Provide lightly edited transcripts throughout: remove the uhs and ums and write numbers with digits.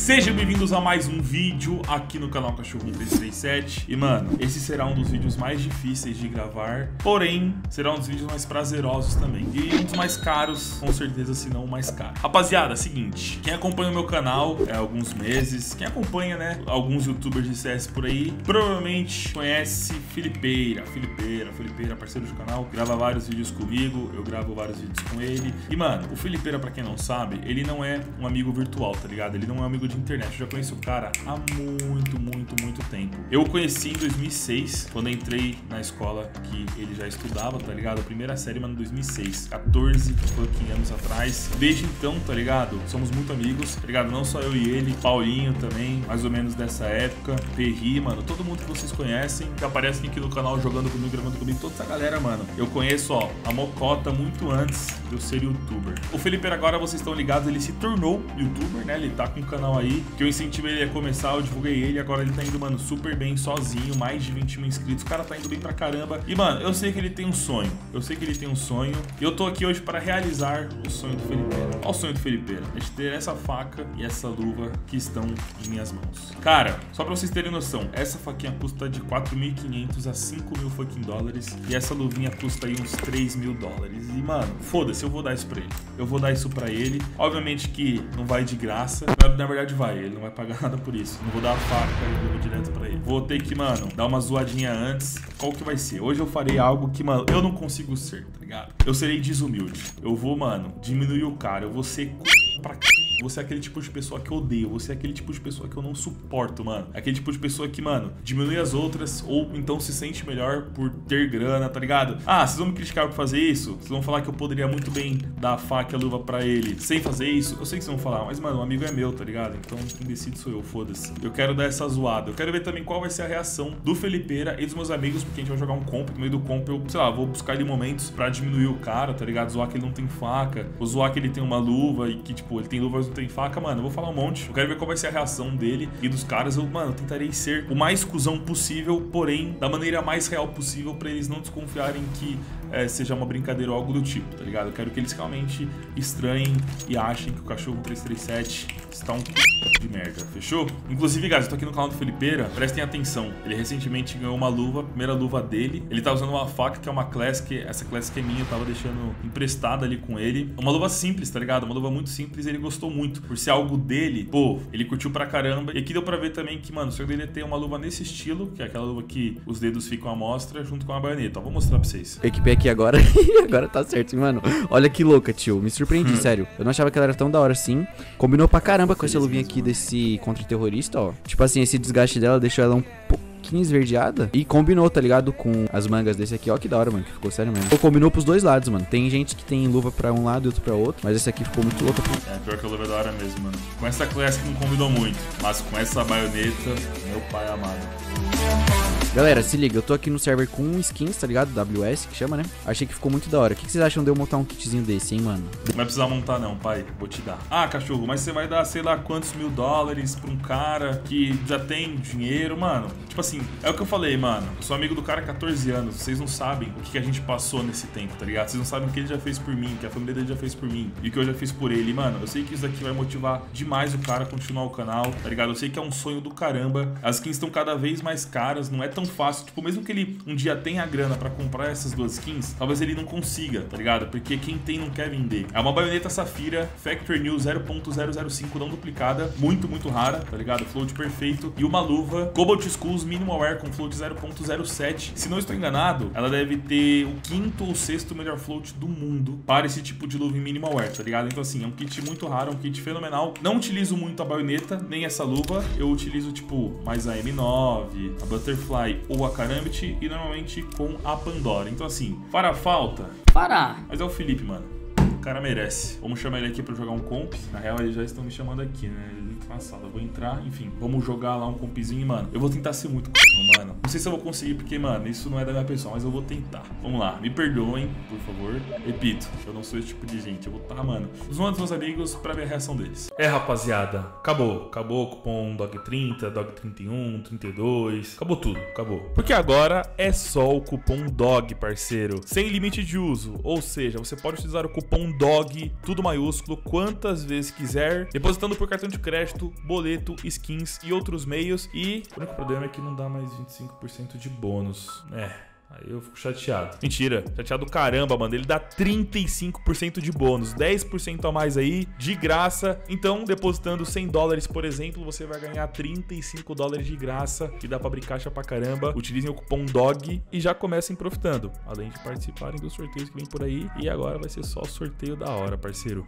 Sejam bem-vindos a mais um vídeo aqui no canal Cachorro 1337. E mano, esse será um dos vídeos mais difíceis de gravar, porém será um dos vídeos mais prazerosos também, e um dos mais caros, com certeza, se não o mais caro. Rapaziada, seguinte, quem acompanha o meu canal há alguns meses, quem acompanha, né, alguns youtubers de CS por aí, provavelmente conhece Felipeira, parceiro do canal, grava vários vídeos comigo, eu gravo vários vídeos com ele. E mano, o Felipeira, pra quem não sabe, ele não é um amigo virtual, tá ligado? Ele não é um amigo de internet. Eu já conheço o cara há muito tempo. Eu o conheci em 2006, quando entrei na escola que ele já estudava, tá ligado? A primeira série, mano, em 2006. 14 fucking anos atrás. Desde então, tá ligado? Somos muito amigos, tá ligado? Não só eu e ele, Paulinho também, mais ou menos dessa época. Perri, mano, todo mundo que vocês conhecem, que aparece aqui no canal jogando comigo, gravando comigo, toda essa galera, mano. Eu conheço, ó, a mocota muito antes de eu ser youtuber. O Felipeira agora, vocês estão ligados, ele se tornou youtuber, né? Ele tá com um canal aí que eu incentivei ele a começar, eu divulguei ele, agora ele tá indo, mano, super bem sozinho, mais de 20 mil inscritos, o cara tá indo bem pra caramba. E, mano, eu sei que ele tem um sonho, e eu tô aqui hoje para realizar o sonho do Felipeira. Olha o sonho do Felipeira, é de ter essa faca e essa luva que estão em minhas mãos. Cara, só pra vocês terem noção, essa faquinha custa de 4.500 a 5 mil fucking dólares, e essa luvinha custa aí uns 3 mil dólares. E, mano, foda-se, eu vou dar isso pra ele. Eu vou dar isso pra ele. Obviamente que não vai de graça, na verdade vai, ele não vai pagar nada por isso. Não vou dar a faca e luva direto pra ele. Vou ter que, mano, dar uma zoadinha antes. Qual que vai ser? Hoje eu farei algo que, mano, eu não consigo ser, tá ligado? Eu serei desumilde. Eu vou, mano, diminuir o cara. Eu vou ser pra c... Você é aquele tipo de pessoa que eu odeio. Você é aquele tipo de pessoa que eu não suporto, mano. Aquele tipo de pessoa que, mano, diminui as outras ou então se sente melhor por ter grana, tá ligado? Ah, vocês vão me criticar por fazer isso? Vocês vão falar que eu poderia muito bem dar a faca e a luva pra ele sem fazer isso? Eu sei que vocês vão falar, mas, mano, o amigo é meu, tá ligado? Então quem decide sou eu, foda-se. Eu quero dar essa zoada. Eu quero ver também qual vai ser a reação do Felipeira e dos meus amigos, porque a gente vai jogar um comp. No meio do comp eu, sei lá, vou buscar ali momentos pra diminuir o cara, tá ligado? Zoar que ele não tem faca, ou zoar que ele tem uma luva e que, tipo, ele tem luva, mas não tem faca, mano. Eu vou falar um monte. Eu quero ver qual vai ser a reação dele e dos caras. Eu, mano, tentarei ser o mais cuzão possível, porém, da maneira mais real possível, pra eles não desconfiarem que seja uma brincadeira ou algo do tipo, tá ligado? Eu quero que eles realmente estranhem e achem que o Cachorro 337 está um de merda, fechou? Inclusive, guys, eu tô aqui no canal do Felipeira, prestem atenção. Ele recentemente ganhou uma luva, a primeira luva dele. Ele tá usando uma faca que é uma Classic, essa Classic é minha, eu tava deixando emprestada ali com ele. Uma luva simples, tá ligado? Uma luva muito simples e ele gostou muito. Por ser algo dele, pô, ele curtiu pra caramba. E aqui deu pra ver também que, mano, o sonho dele é ter uma luva nesse estilo, que é aquela luva que os dedos ficam à mostra, junto com a baioneta. Ó, vou mostrar pra vocês. Eu equipei aqui agora, agora tá certo, mano. Olha que louca, tio, me surpreendi, sério. Eu não achava que ela era tão da hora assim. Combinou pra caramba com essa luvinha aqui desse contra-terrorista, ó. Tipo assim, esse desgaste dela deixou ela um pouquinho esverdeada. E combinou, tá ligado? Com as mangas desse aqui, ó, que da hora, mano, que ficou sério mesmo. Ou combinou pros dois lados, mano. Tem gente que tem luva pra um lado e outro pra outro, mas esse aqui ficou muito louco. Pior que a luva é da hora mesmo, mano. Com essa Classic não combinou muito, mas com essa baioneta, meu pai amado. Galera, se liga, eu tô aqui no server com skins, tá ligado? WS, que chama, né? Achei que ficou muito da hora. O que vocês acham de eu montar um kitzinho desse, hein, mano? Não vai precisar montar não, pai. Vou te dar. Ah, cachorro, mas você vai dar, sei lá, quantos mil dólares pra um cara que já tem dinheiro, mano? Tipo assim, é o que eu falei, mano. Eu sou amigo do cara há 14 anos. Vocês não sabem o que a gente passou nesse tempo, tá ligado? Vocês não sabem o que ele já fez por mim, o que a família dele já fez por mim e o que eu já fiz por ele. Mano, eu sei que isso daqui vai motivar demais o cara a continuar o canal, tá ligado? Eu sei que é um sonho do caramba. As skins estão cada vez mais caras, não é tão fácil. Tipo, mesmo que ele um dia tenha a grana pra comprar essas duas skins, talvez ele não consiga, tá ligado? Porque quem tem não quer vender. É uma baioneta Safira Factory New 0.005 não duplicada, muito rara, tá ligado? Float perfeito. E uma luva Cobalt Skulls Minimal Wear com float 0.07. Se não estou enganado, ela deve ter o 5º ou 6º melhor float do mundo para esse tipo de luva em Minimal Wear, tá ligado? Então assim, é um kit muito raro, é um kit fenomenal. Não utilizo muito a baioneta, nem essa luva. Eu utilizo, tipo, mais a M9, a Butterfly ou a Karambit e normalmente com a Pandora. Então assim, fará falta? Fará. Mas é o Felipe, mano. O cara merece. Vamos chamar ele aqui pra jogar um comp. Na real, eles já estão me chamando aqui, né? Ele entra na sala. Eu vou entrar, enfim. Vamos jogar lá um compzinho, mano. Eu vou tentar ser muito mano. Não sei se eu vou conseguir, porque, mano, isso não é da minha pessoa, mas eu vou tentar. Vamos lá. Me perdoem, por favor. Repito, eu não sou esse tipo de gente. Eu vou estar, mano, zoando meus amigos pra ver a reação deles. É, rapaziada. Acabou. Acabou o cupom DOG30, DOG31, 32. Acabou tudo. Acabou. Porque agora é só o cupom DOG, parceiro. Sem limite de uso. Ou seja, você pode utilizar o cupom DOG, tudo maiúsculo, quantas vezes quiser, depositando por cartão de crédito crédito, boleto, skins e outros meios. E o único problema é que não dá mais 25% de bônus. Aí eu fico chateado. Mentira, chateado caramba, mano. Ele dá 35% de bônus, 10% a mais aí, de graça. Então, depositando $100, por exemplo, você vai ganhar $35 de graça, que dá pra abrir caixa pra caramba. Utilizem o cupom DOG e já comecem profitando, além de participarem dos sorteios que vem por aí. E agora vai ser só sorteio da hora, parceiro.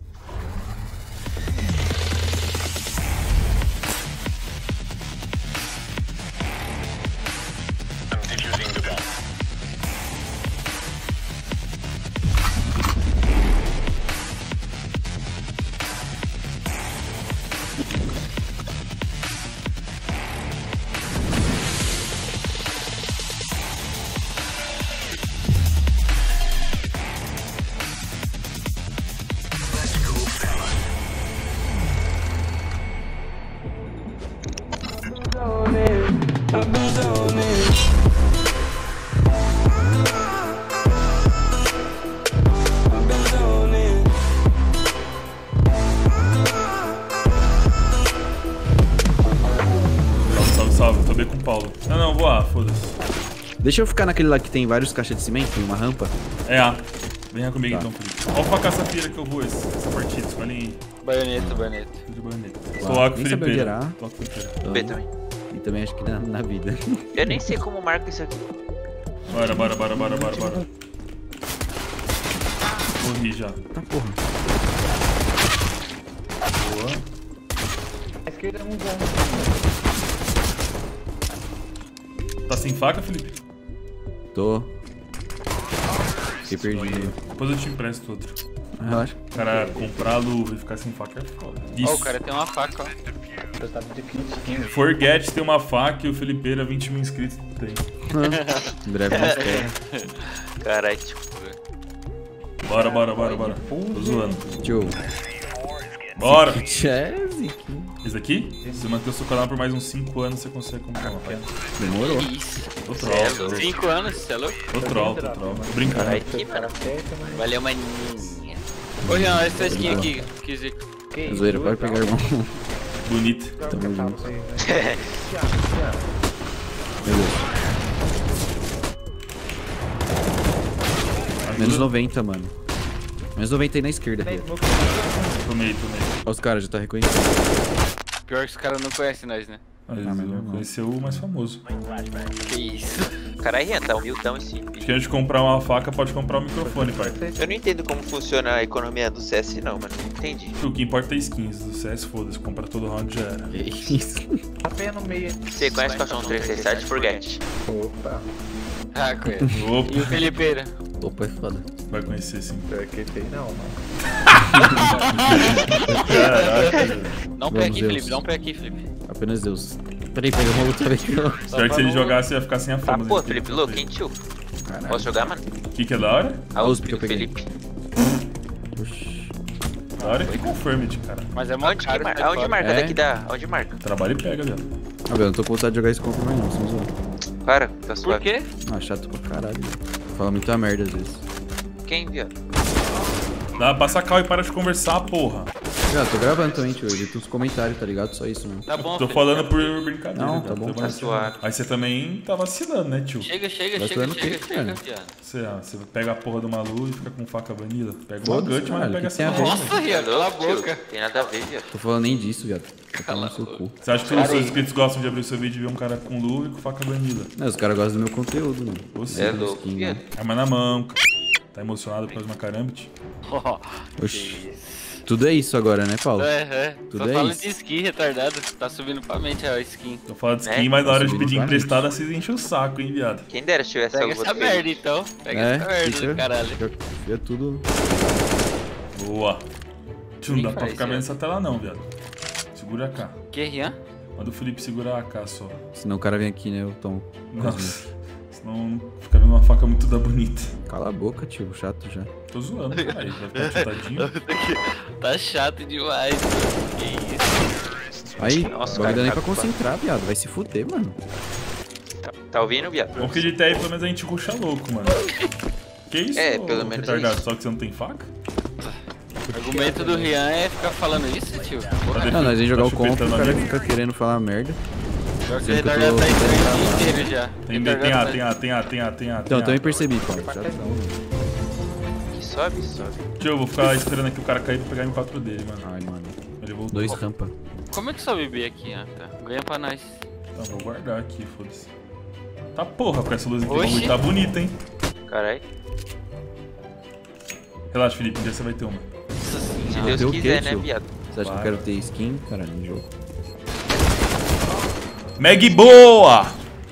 Salve, tô bem com o Paulo. Não, vou A, foda-se. Deixa eu ficar naquele lá que tem vários caixas de cimento e uma rampa. É A. Venha comigo então, Felipe. Olha o faca safira que eu vou essa partida, escolhem aí. Baioneta. De baioneta. Tô A com o Felipe. Tô com o Felipe. B também. E também acho que na vida. Eu nem sei como marca isso aqui. Bora. Morri já. Tá porra. Boa. A esquerda não dá. Tá sem faca, Felipe? Tô. Fiquei perdido. Depois eu te empresto outro. Relaxa. Cara, comprar luva e ficar sem faca é foda. Ó, o cara tem uma faca, ó. Eu tava de 15. Forget tem uma faca e o Felipeira, 20 mil inscritos, tem. Em breve nós queremos. Caralho, tipo. Bora. Tô zoando. Tio. Bora! Jazzy. Esse aqui? Se você manter o seu canal por mais uns 5 anos, você consegue comprar uma faca. Demorou. Isso. Tô troll. 5 anos, você é louco? Tô troll. Tô brincando. Caralho, que mano. Valeu, maninha. Ô, Jean, essa skin aqui. Que zica. Zoeira, pode pegar, irmão. Bonito. Tamo junto. Beleza. Menos 90, mano. Menos 90 aí na esquerda, filho. Tomei. Ó, os caras já tá reconhecendo. Pior que os caras não conhecem nós, né? Mas mas eu não. conheceu o mais famoso. Que isso. Caralho, Rian, tá humildão esse Acho vídeo. que antes de comprar uma faca, pode comprar um microfone, pai. Eu não entendo como funciona a economia do CS, não, mano. Não entendi. O que importa é skins do CS, foda-se. Comprar todo round já era. Que isso? A pé no meio. Você conhece o Cachorro 367? Forget. Opa. Ah, conheço. Opa, E o Felipeira? Opa, é foda. vai conhecer sim. Pior que tem não, mano. Caraca. Dá um pé Vamos, aqui, Deus. Felipe. Dá um pé aqui, Felipe. Apenas Deus. Peraí, pega uma luta aqui, ó. Espero que se ele jogasse, ia ficar sem a Tá, fama. pô, né? Felipe, louco, hein, tio? Caralho. Posso jogar, mano? O que é da hora? A USP que eu do peguei. Felipe. Oxi. Da hora é que confirmed, cara. Mas é onde, aonde marca É? daqui dá? Onde marca? Trabalha e pega, velho. Ah, velho, eu não tô com vontade de jogar esse compra mais não, sem zoar. Para, tá Por suave. quê? Ah, chato pra caralho. Fala muita merda às vezes. Quem, viado? Dá, passa cal e para de conversar, porra. Já, tô gravando também, tio. Eu edito os comentários, tá ligado? Só isso, mano. Tá bom, Tô Felipe. falando por brincadeira. Não, tá? tá bom. Tô Tá suave. Aí você também tá vacilando, né, tio? Chega, Vai suando o quê, cara? viado. Você pega a porra do Malu e fica com faca banida. Pega uma Foda-se, gut, mas não caralho, pega que tem essa a ver? porra. Nossa, viado, cala a boca. Tem nada a ver, viado. Tô falando nem disso, viado. Tô falando no seu cu. Você acha que os seus inscritos gostam de abrir o seu vídeo e ver um cara com luva e com faca banida? Não, os caras gostam do meu conteúdo, mano. Você É louco, skin, viado. arma na mão, c... Tá emocionado por causa de uma carambit? Oxi. Tudo é isso agora, né, Paulo? Só Tudo é fala isso. de skin retardado. Tá subindo pra mente a skin. Tô falando de skin, É, mas na hora de subindo pedir pra emprestada, vocês enchem o saco, hein, viado. Quem dera se tivesse Pega algo essa merda então. Pega essa merda do caralho. Fica tudo. Boa. Tio, não dá pra faz, ficar vendo viado. essa tela não, viado. Segura a K. Que, Rian? Manda o Felipe segurar a K só. Senão o cara vem aqui, né? Eu tomo. Nossa. Senão fica vendo uma faca muito da bonita. Cala a boca, tio. Chato já. Tô zoando, caralho. Vai ficar chutadinho. Tá chato demais, mano. Que isso? Aí, Nossa, o bagulho dá nem cara, pra concentrar, viado. Vai se fuder, mano. Tá ouvindo, viado? Bom que de TR pelo menos a gente ruxa louco, mano. Que isso, É, ô pelo menos retardado? isso. Só que você não tem faca? argumento do Rian é ficar falando isso, tio. Porra, Não, nós vem jogar o comp, o chupetando cara ali. fica querendo falar merda. pior que o Sempre que eu retardado tô- tá entrando o dia inteiro já. Tem B, tem A, tem A, tem A, tem A, tem A. Então, eu também percebi, Paulo. E sobe. Tio, eu vou ficar esperando aqui o cara cair pra pegar M4 dele, mano. Ai, mano. Ele voltou. 2 rampa. Como é que sobe B aqui? Ah, tá. Ganha pra nós. Tá, vou guardar aqui, foda-se. Tá porra, com essa luz aqui, o Oxi. bagulho tá bonito, hein? Caralho. Relaxa, Felipe, um dia você vai ter uma. Nossa Se senhora. Deus tem o quiser, quê, né, tio? viado? Você acha que eu quero ter skin, caralho, no jogo? Meg boa!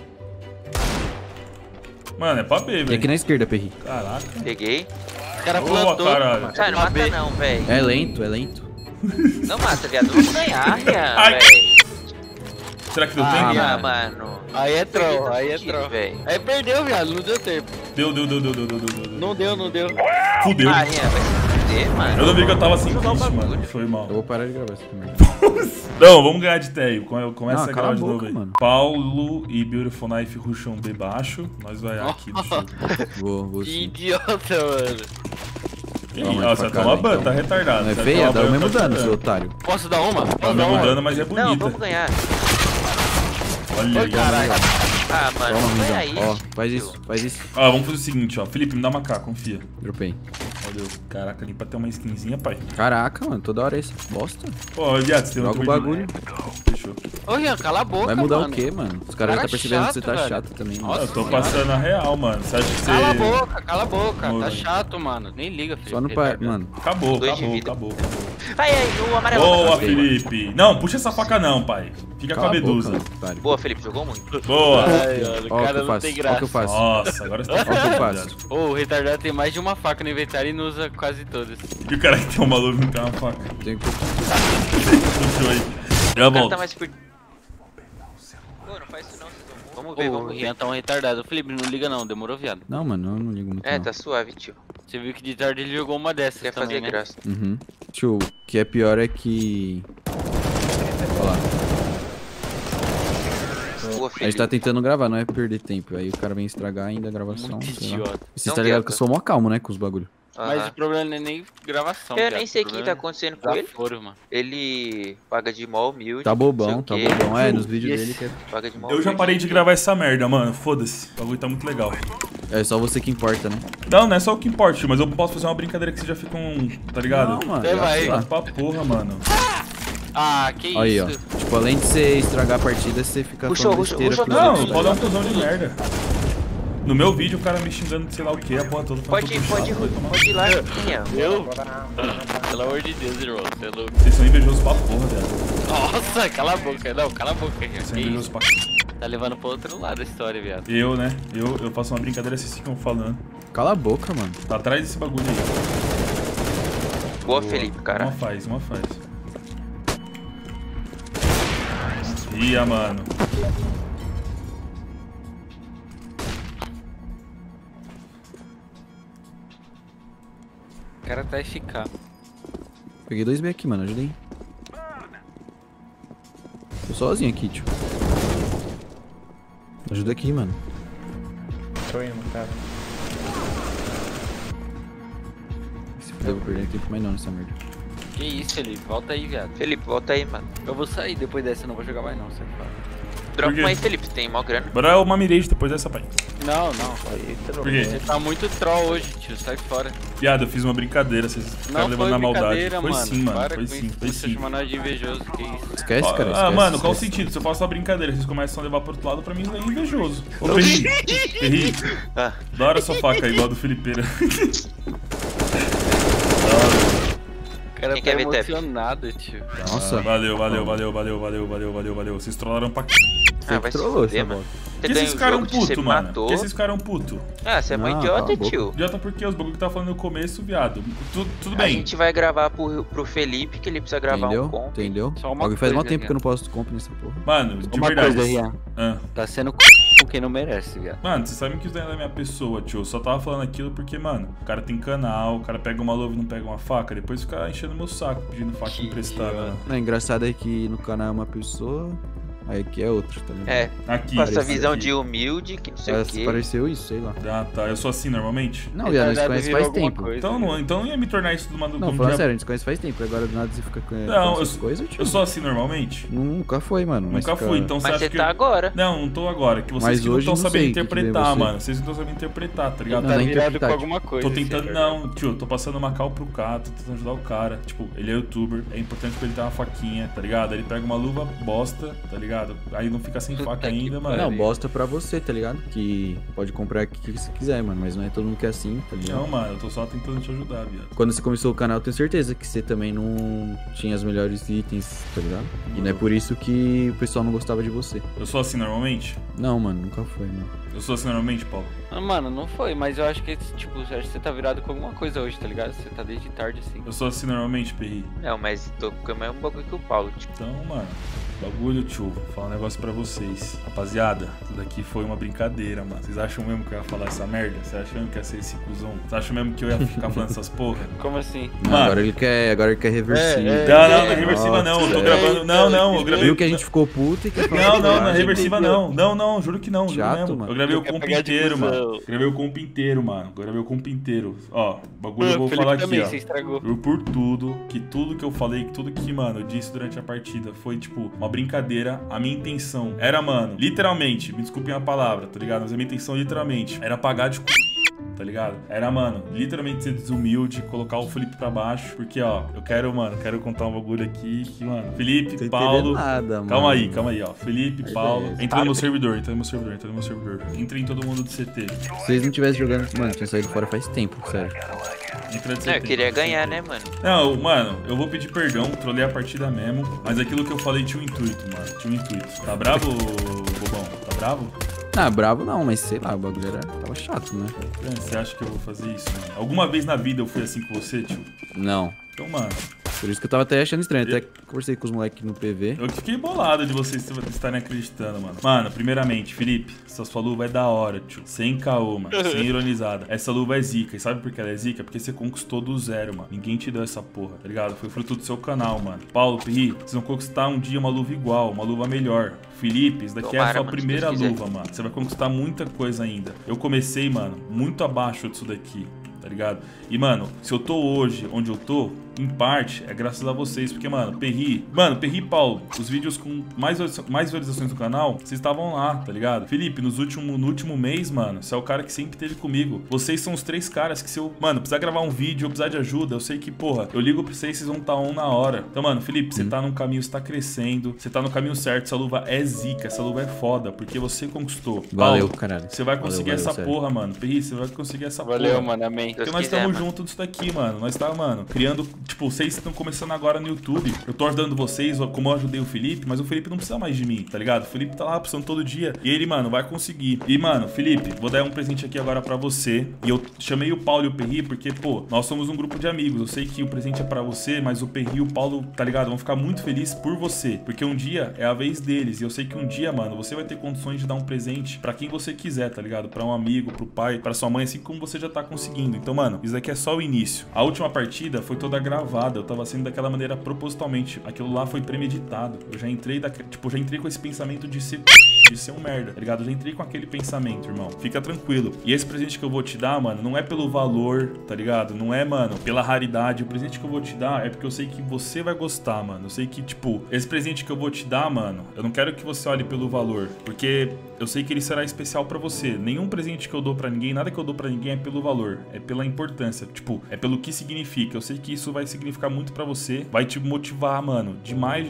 Mano, é pra B, Tem aqui velho. na esquerda, Perri. Caraca. Peguei. O cara Boa, plantou. caralho. Ah, não mata não, velho. É lento. Não mata, viado. Vamos ganhar, Rian, Ai. velho. Será que deu Ah, tempo? Ah, mano. Aí é troll, Tá aí é fudido, troll. velho. Aí perdeu, viado, não deu tempo. Deu. Não deu. Fudeu. Ah, Rian, vai se fuder, mano. Eu não vi que eu tava assim triste, mano. Foi mal. Eu vou parar de gravar essa merda. Não, vamos ganhar de Teio. Começa Não, a cala gravar a de boca, novo aí. mano. Paulo e Beautiful Knife rusham B baixo. Nós vai aqui do jogo. Vou Que sim. idiota, mano. Ih, Toma ó, pra você casa, toma ban, então. tá retardado. Não é Você feia? toma Dá o ban, mesmo tá dano, retardado. seu otário. Posso dar uma? Dá o mesmo dano, mas é Não, bonita. vamos ganhar. Olha aí, Caralho. Ah, mano, Toma, vamos ganhar Rizão. Ó, isso. faz isso. Ó, vamos fazer o seguinte, ó. Felipe, me dá uma K, confia. Dropei. Valeu. Caraca, ali pra ter uma skinzinha, pai. Caraca, mano, toda hora é essa bosta. Pô, viado, você tem Joga outro o bagulho. Fechou. Ô, Rian, cala a boca, Vai mudar mano. o quê, mano? Os caras já Cara tá percebendo que você chato, tá velho. chato também, mano. Nossa, Eu tô senhora. passando a real, mano. Você acha que você... Cala a boca. Mano. Tá chato, mano. Nem liga, filho. Só no par... Mano, Acabou. Dois de vida. Acabou. Ai, o amarelo. Boa, Matei. Felipe. Não, puxa essa faca não, pai. Fica com a cala a boca, medusa. otário. Boa, Felipe, jogou muito. Boa. Ai, mano, o Ó o que cara eu não faço, tem ó o que graça. eu faço. Nossa, agora você tá Ó o que eu falando, faço. viado. Ô, o retardado tem mais de uma faca no inventário e não usa quase todas. E o cara que tem uma luva não tem uma faca. Tenho que... Puxou aí. Já O cara volto. tá mais por... Pô, não faz isso não, vocês vão... Vamos ver, Ô, o vamos ver. Rian tá um retardado. Felipe, não liga não, demorou, viado. Não, mano, eu não ligo muito É, não. tá suave, tio. Você viu que de tarde ele jogou uma dessas Quer também, fazer né? graça. Uhum. Tio, o que é pior é que... Olha lá. Boa, A gente Felipe. tá tentando gravar, não é perder tempo. Aí o cara vem estragar ainda a gravação. Muito sei lá. idiota. E você Não tá ligado quero. que eu sou mó calmo, né, com os bagulho. Mas Aham. o problema não é nem gravação, Eu viado. nem sei o que problema tá acontecendo é com ele. desaforo, mano. Ele paga de mó humilde. Tá bobão, não tá sei o quê. bobão. É, nos vídeos Yes. dele que é... Paga de mó Eu já humilde. parei de gravar essa merda, mano. Foda-se. O bagulho tá muito legal. É só você que importa, né? Não é só o que importa, tio, mas eu posso fazer uma brincadeira que vocês já ficam, tá ligado? Não, mano. Você vai. já tá. Pra porra, mano. Ah, que Aí, ó. isso? Tipo, além de você estragar a partida, você fica Puxou, falando puxou, besteira puxou. pros Não, outros, tá pode dar um ligado? cuzão de merda. No meu vídeo, o cara me xingando de sei lá o que, a porra toda. Pode ir, pode ir lá, Rian. Eu? Pelo amor de Deus, irmão. Você é louco. Vocês são invejosos pra porra, velho. Nossa, cala a boca. Não, cala a boca, Rian. Vocês são Que invejosos isso? pra... Tá levando pro outro lado a história, viado. Eu, né? Eu faço uma brincadeira, vocês ficam falando. Cala a boca, mano. Tá atrás desse bagulho aí. Boa, Felipe, cara. Uma faz. Ia, mano. O cara tá FK. Peguei 2B aqui, mano. Ajuda aí. Tô sozinho aqui, tio. Ajuda aqui, mano. Tô indo, cara. Se puder, eu vou perder tempo mais não nessa merda. Que isso, Felipe? Volta aí, viado. Felipe, volta aí, mano. Eu vou sair depois dessa, eu não vou jogar mais não, você fala. Dropa Por quê? uma aí, Felipe. Tem mó grana. Bora uma mirage depois dessa, pai. Não. Aí, Por quê? Você tá muito troll hoje, tio. Sai fora. Piada, eu fiz uma brincadeira, vocês ficaram Não levando foi na maldade. brincadeira, Foi mano. sim, mano. Para Foi com sim, isso. foi Você sim. chama nós de invejoso, que isso. Esquece, cara. Ah, Esquece, mano, qual o esquece. sentido? Se eu faço uma brincadeira, vocês começam a levar pro outro lado, pra mim isso é invejoso. Ô, Perri, Ah, da hora sua faca aí, igual a do Felipeira. O cara Quem tá quer ver TEP? emocionado, tio. Nossa. Valeu. Vocês trollaram pra ah, vai se trollou fuder, essa mano. bosta. Você que ganha esses o caras jogo, você puto, mano? matou. Que esses caras puto? Ah, você é mó Não, idiota, cala a boca. tio. Idiota porque os bagulho que tava falando no começo, viado. Tudo A bem. gente vai gravar pro Felipe, que ele precisa gravar Entendeu? um comp. Entendeu? Só uma Alguém faz mó coisa, tempo que eu Rian. não posto comp nessa porra. Mano, de Uma verdade. coisa, Rian. Ah. Tá sendo com quem não merece, viado. Mano, vocês sabem que isso daí não é minha pessoa, tio. Eu só tava falando aquilo porque, mano, o cara tem canal, o cara pega uma luva e não pega uma faca, depois fica enchendo meu saco pedindo faca Que emprestada, idiota. né? Não, engraçado é que no canal é uma pessoa Aí aqui é outro, tá ligado? É, Aqui. com essa esse visão aqui. de humilde, que não sei o quê. Pareceu isso, sei lá. Ah, tá. Eu sou assim normalmente? Não, Ian, nós conhece faz tempo. Então não ia me tornar isso Não, um falando dia... sério, a gente se conhece faz tempo. Agora do nada você fica com Não, essas coisas, tio. eu sou assim normalmente? Nunca foi, mano. mas Nunca fica- fui, então você Mas acha você que... tá agora. Não tô agora. Que vocês Mas que não hoje estão não sabendo sei o que que interpretar, deu você. mano. Vocês não estão sabendo interpretar, tá ligado? Não, Tá nem virado com interpretar, alguma coisa. Tô tentando, assim, não, tio, eu tô passando uma cal pro cara, tô tentando ajudar o cara. Tipo, ele é youtuber, é importante pra ele ter uma faquinha, tá ligado? Ele pega uma luva bosta, tá ligado? Aí não fica sem faca Puta que ainda, mano. Não, bosta pra você, tá ligado? Que pode comprar o que você quiser, mano. Mas não é todo mundo que é assim, tá ligado? Não, mano, eu tô só tentando te ajudar, viado. Quando você começou o canal, eu tenho certeza que você também não tinha os melhores itens, tá ligado? E não é por isso que o pessoal não gostava de você. Eu sou assim normalmente? Não, mano, nunca foi, mano. Eu sou assim normalmente, Paulo? Ah, mano, não foi, mas eu acho que, tipo, eu acho que você tá virado com alguma coisa hoje, tá ligado? Você tá desde tarde, assim. Eu sou assim normalmente, Perri. Não, mas tô com o mesmo bagulho que o Paulo, tipo. Então, mano, bagulho, tio, vou falar um negócio pra vocês. Rapaziada, tudo aqui foi uma brincadeira, mano. Vocês acham mesmo que eu ia falar essa merda? Vocês acham mesmo que ia ser esse cuzão? Vocês acham mesmo que eu ia ficar falando essas porra? Como assim? Não, Mano. agora ele quer reversível. Não é reversiva não, eu tô Nossa, gravando. Não, eu gravei. Viu que a gente ficou puto e quer falar Não é reversiva não. Não, juro que não. Juro Chato, mesmo. mano. Eu gravei o Quer compo pegar de inteiro, cuzão. mano. Gravei o compo inteiro, mano. Gravei o compo inteiro. Ó, bagulho eu vou Felipe falar aqui, também, ó. você estragou. Juro por tudo que eu falei, que tudo que, mano, eu disse durante a partida foi, tipo, uma brincadeira. A minha intenção era, mano, literalmente, me desculpem a palavra, tá ligado? Mas a minha intenção, literalmente, era pagar de tá ligado? Era, mano, literalmente ser desumilde, colocar o Felipe pra baixo, porque, ó, eu quero, mano, quero contar um bagulho aqui que, mano, Felipe, Tô Paulo... entendendo nada, mano. Calma aí, ó. Felipe, Paulo... beleza. Entra no meu servidor. Entra em todo mundo do CT. Se vocês não tivessem jogando, mano, tinha saído fora faz tempo, sério. Entra de Não, eu CT. queria ganhar, né, mano? Não, mano, eu vou pedir perdão, trolei a partida mesmo, mas aquilo que eu falei tinha um intuito, mano. Tinha um intuito. Tá bravo, bobão? Tá bravo? Ah, bravo não, mas sei lá, o bagulho tava chato, né? Você acha que eu vou fazer isso, mano? Alguma vez na vida eu fui assim com você, tio? Não. Então, mano, Por isso que eu tava até achando estranho. Até conversei com os moleques no PV. eu fiquei bolado de vocês estarem acreditando, mano. Mano, primeiramente, Felipe, essa sua luva é da hora, tio. Sem caô, mano. Sem ironizada. Essa luva é zica. E sabe por que ela é zica? Porque você conquistou do zero, mano. Ninguém te deu essa porra, tá ligado? Foi fruto do seu canal, mano. Paulo, Perri, vocês vão conquistar um dia uma luva igual, uma luva melhor. Felipe, isso daqui é a Tomara, sua mano, se primeira Deus quiser. luva, mano. Você vai conquistar muita coisa ainda. Eu comecei, mano, muito abaixo disso daqui, tá ligado? E, mano, se eu tô hoje onde eu tô, em parte, é graças a vocês. Porque, mano, Perri e Paulo, os vídeos com mais visualizações do canal, vocês estavam lá, tá ligado? Felipe, no último mês, mano, você é o cara que sempre esteve comigo. Vocês são os 3 caras que se eu, mano, precisar gravar um vídeo, eu precisar de ajuda, eu sei que, porra, eu ligo pra vocês vão estar on na hora. Então, mano, Felipe, você tá num caminho, você tá crescendo, você tá no caminho certo, essa luva é zica, essa luva é foda, porque você conquistou. Valeu, Paulo, caralho. você vai conseguir Valeu, essa sério. porra, mano. Perri, você vai conseguir essa porra. Valeu, mano, amém. Deus Porque nós quiser, estamos mano. juntos disso daqui, mano. Nós tá, mano, criando. Tipo, vocês estão começando agora no YouTube. Eu tô ajudando vocês, como eu ajudei o Felipe, mas o Felipe não precisa mais de mim, tá ligado? O Felipe tá lá precisando todo dia. E ele, mano, vai conseguir. E, mano, Felipe, vou dar um presente aqui agora pra você. E eu chamei o Paulo e o Perri porque, pô, nós somos um grupo de amigos. Eu sei que o presente é pra você, mas o Perri e o Paulo, tá ligado? Vão ficar muito felizes por você. Porque um dia é a vez deles. E eu sei que um dia, mano, você vai ter condições de dar um presente pra quem você quiser, tá ligado? Pra um amigo, pro pai, pra sua mãe, assim como você já tá conseguindo. Então, mano, isso daqui é só o início. A última partida foi toda gravada. Eu tava sendo daquela maneira propositalmente. Aquilo lá foi premeditado. Eu já entrei já entrei com esse pensamento de ser um merda, tá ligado? Eu já entrei com aquele pensamento, irmão. Fica tranquilo. E esse presente que eu vou te dar, mano, não é pelo valor, tá ligado? Não é, mano, pela raridade. O presente que eu vou te dar é porque eu sei que você vai gostar, mano. Eu sei que, tipo, esse presente que eu vou te dar, mano, eu não quero que você olhe pelo valor, porque eu sei que ele será especial pra você. Nenhum presente que eu dou pra ninguém, nada que eu dou pra ninguém é pelo valor, é pela importância. Tipo, é pelo que significa. Eu sei que isso vai significar muito pra você, vai te motivar, mano, demais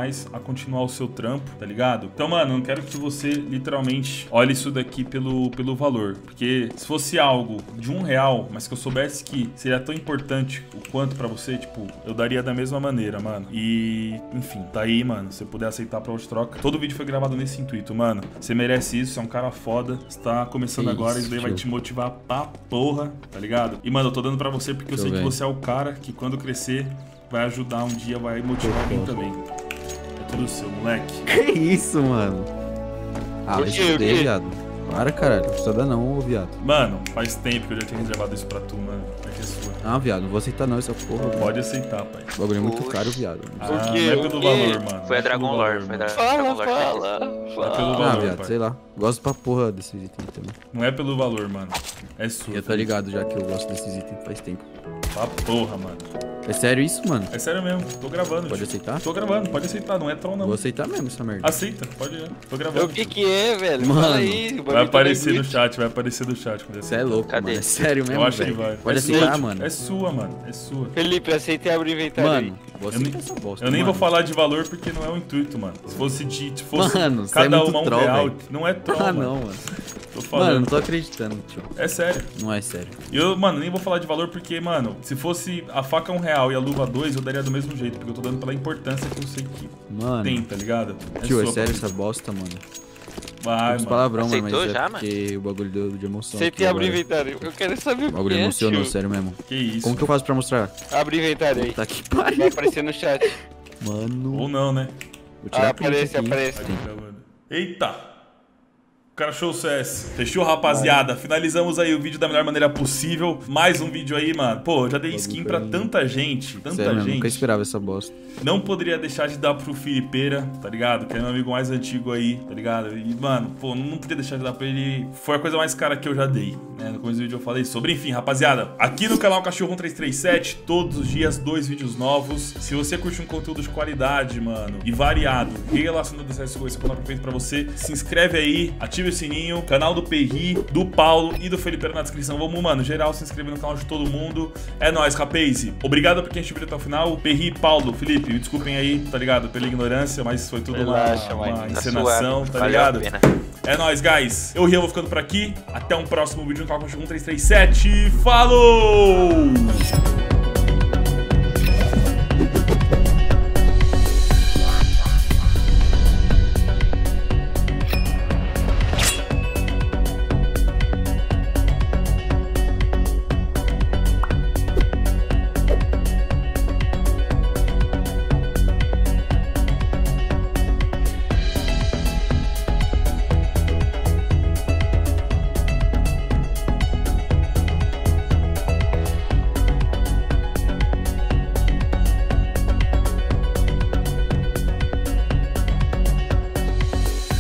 a continuar o seu trampo, tá ligado? Então, mano, eu não quero que você, literalmente, olhe isso daqui pelo valor. Porque se fosse algo de R$1, mas que eu soubesse que seria tão importante o quanto pra você, tipo, eu daria da mesma maneira, mano. E, enfim, tá aí, mano. Se você puder aceitar pra hoje troca. Todo vídeo foi gravado nesse intuito, mano. Você merece isso, você é um cara foda. Você tá começando Que agora, isso, isso daí vai tio. te motivar pra porra, tá ligado? E, mano, eu tô dando pra você porque eu sei que velho. você é o cara que quando crescer vai ajudar um dia, vai motivar alguém também. É tudo seu, moleque. Que isso, mano? Ah, vai O se quê? fuder, viado. Para, caralho. Não precisa dar não, ô viado. Mano, faz tempo que eu já tinha reservado isso pra tu, mano. É que é sua. Ah, viado, não vou aceitar não essa porra. Pode aceitar, pai. O bagulho é muito Oxe. caro, viado. Ah, quê? não é O pelo quê? valor, mano. Foi a Não é Dragon pelo Lore, valor, foi a mano. Dragon Fala, Lore. fala, Não é pelo fala. Ah, valor, viado, pai. sei lá. Gosto pra porra desses itens também. Não é pelo valor, mano. É sua. Eu tô ligado já que eu gosto desses itens faz tempo. Pra porra, mano. É sério isso, mano? É sério mesmo. Tô gravando. Pode tio. aceitar? Tô gravando, pode aceitar. Não é troll, não. Vou aceitar mesmo essa merda. Aceita, pode ir. Tô gravando. O que é, velho? Mano, Fala aí. o bagulho Vai tá aparecer no doido. chat, vai aparecer no chat. Quando Você é louco, Cadê? mano. É sério mesmo, Eu acho que velho. vai. Pode É aceitar, sua, mano. É sua, mano. É sua. Felipe, aceita e abre o inventário aí. Mano, vou Eu nem- aceitar essa bosta. Eu nem mano. vou falar de valor porque não é o intuito, mano. Se fosse Mano, você é cada muito uma um troll, real, velho. não é troll, Ah, mano. não, mano. Tô Mano, eu não falando. tô acreditando, tio. É sério. Não é sério. E eu, mano, nem vou falar de valor porque, mano, se fosse a faca R$1 e a luva 2, eu daria do mesmo jeito, porque eu tô dando pela importância que eu sei que Mano, tem, tá ligado? tio, é sua, sério papai. essa bosta, mano. Vai, Os mano. palavrão, mano, mas Aceitou é já, porque o bagulho deu de emoção. Aceita aqui e abre o agora. inventário. Eu quero saber O o bagulho que é, emocionou, tio. sério mesmo. Que isso. Como que eu faço pra mostrar? Abre o inventário aí. Tá que Vai pariu. aparecer no chat. Mano. Ou não, né? Vou tirar Ah, print aparece, aqui. aparece. Aqui gravando. Eita! O cara achou o CS. Fechou, rapaziada? Finalizamos aí o vídeo da melhor maneira possível. Mais um vídeo aí, mano. Pô, eu já dei skin pra tanta gente. Tanta Sério mesmo, gente. nunca esperava essa bosta. Não poderia deixar de dar pro Filipeira, tá ligado? Que é meu amigo mais antigo aí, tá ligado? E, mano, pô, não podia deixar de dar pra ele. Foi a coisa mais cara que eu já dei, né? No começo do vídeo eu falei sobre. Enfim, rapaziada, aqui no canal Cachorro 1337, todos os dias, 2 vídeos novos. Se você curte um conteúdo de qualidade, mano, e variado, relacionado a essas coisas que eu feito pra você, se inscreve aí, ativa o sininho, canal do Perri, do Paulo e do Felipeira na descrição. Vamos, mano, geral, se inscrever no canal de todo mundo. É nóis, rapaz. Obrigado por quem assistiu até o final. Perri, Paulo, Felipe, me desculpem aí, tá ligado? Pela ignorância, mas foi tudo Relaxa, uma mano. Tá encenação, suave, tá valeu a ligado? pena. É nóis, guys. Eu, Rian, vou ficando por aqui. Até um próximo vídeo no canal Cachorro 1337. Falou!